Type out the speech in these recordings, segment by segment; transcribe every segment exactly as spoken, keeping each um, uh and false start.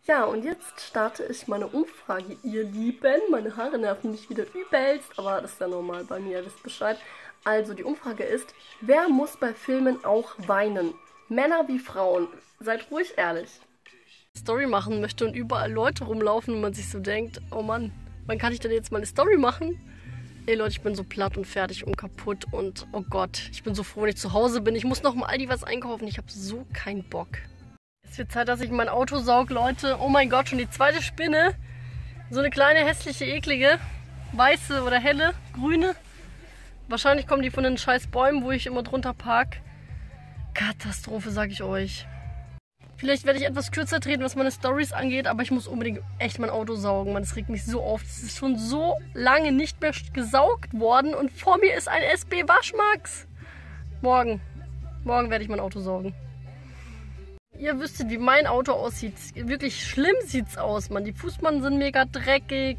Ja, und jetzt starte ich meine Umfrage, ihr Lieben. Meine Haare nerven mich wieder übelst, aber das ist ja normal bei mir, ihr wisst Bescheid. Also die Umfrage ist, wer muss bei Filmen auch weinen? Männer wie Frauen. Seid ruhig ehrlich. Story machen möchte und überall Leute rumlaufen und man sich so denkt, oh Mann, wann kann ich denn jetzt mal eine Story machen? Ey Leute, ich bin so platt und fertig und kaputt und oh Gott, ich bin so froh, wenn ich zu Hause bin. Ich muss noch mal Aldi was einkaufen, ich habe so keinen Bock. Es wird Zeit, dass ich mein Auto saug, Leute. Oh mein Gott, schon die zweite Spinne. So eine kleine, hässliche, eklige. Weiße oder helle, grüne. Wahrscheinlich kommen die von den scheiß Bäumen, wo ich immer drunter park. Katastrophe, sag ich euch. Vielleicht werde ich etwas kürzer treten, was meine Storys angeht, aber ich muss unbedingt echt mein Auto saugen. Man, das regt mich so auf. Es ist schon so lange nicht mehr gesaugt worden und vor mir ist ein S B Waschmax. Morgen. Morgen werde ich mein Auto saugen. Ihr wüsstet, wie mein Auto aussieht. Wirklich schlimm sieht's aus, Mann. Die Fußmatten sind mega dreckig.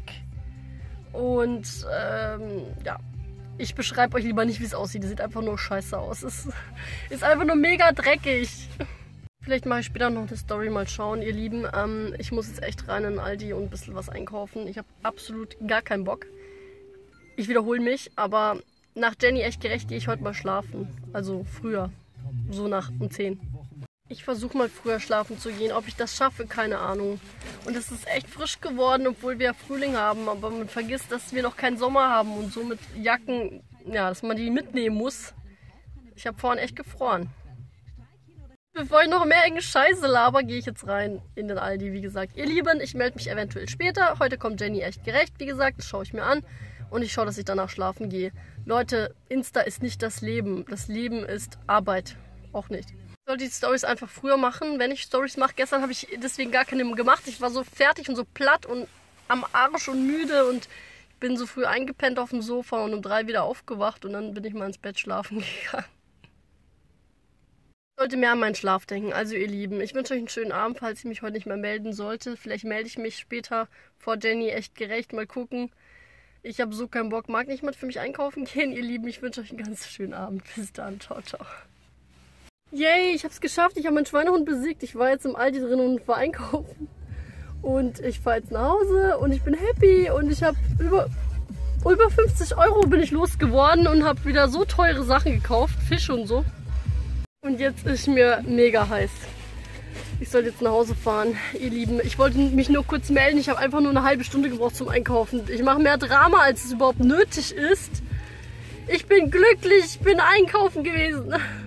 Und, ähm, ja. Ich beschreibe euch lieber nicht, wie es aussieht. Es sieht einfach nur scheiße aus. Es ist einfach nur mega dreckig. Vielleicht mache ich später noch eine Story, mal schauen, ihr Lieben. Ähm, ich muss jetzt echt rein in Aldi und ein bisschen was einkaufen. Ich habe absolut gar keinen Bock. Ich wiederhole mich, aber nach Jenny echt gerecht gehe ich heute mal schlafen. Also früher. So nach um zehn. Ich versuche mal früher schlafen zu gehen. Ob ich das schaffe, keine Ahnung. Und es ist echt frisch geworden, obwohl wir Frühling haben. Aber man vergisst, dass wir noch keinen Sommer haben und so mit Jacken, ja, dass man die mitnehmen muss. Ich habe vorhin echt gefroren. Bevor ich noch mehr enge Scheiße laber, gehe ich jetzt rein in den Aldi, wie gesagt. Ihr Lieben, ich melde mich eventuell später. Heute kommt Jenny echt gerecht, wie gesagt. Das schaue ich mir an. Und ich schaue, dass ich danach schlafen gehe. Leute, Insta ist nicht das Leben. Das Leben ist Arbeit. Auch nicht. Ich sollte die Storys einfach früher machen, wenn ich Storys mache. Gestern habe ich deswegen gar keine gemacht. Ich war so fertig und so platt und am Arsch und müde und ich bin so früh eingepennt auf dem Sofa und um drei wieder aufgewacht und dann bin ich mal ins Bett schlafen gegangen. Ich sollte mehr an meinen Schlaf denken. Also ihr Lieben, ich wünsche euch einen schönen Abend, falls ich mich heute nicht mehr melden sollte. Vielleicht melde ich mich später vor Jenny echt gerecht. Mal gucken. Ich habe so keinen Bock. Mag nicht jemand für mich einkaufen gehen? Ihr Lieben, ich wünsche euch einen ganz schönen Abend. Bis dann. Ciao, ciao. Yay, ich habe es geschafft. Ich habe meinen Schweinehund besiegt. Ich war jetzt im Aldi drin und war einkaufen. Und ich fahre jetzt nach Hause und ich bin happy. Und ich habe über, über fünfzig Euro bin ich losgeworden und habe wieder so teure Sachen gekauft. Fisch und so. Und jetzt ist mir mega heiß. Ich soll jetzt nach Hause fahren, ihr Lieben. Ich wollte mich nur kurz melden. Ich habe einfach nur eine halbe Stunde gebraucht zum Einkaufen. Ich mache mehr Drama, als es überhaupt nötig ist. Ich bin glücklich. Ich bin einkaufen gewesen.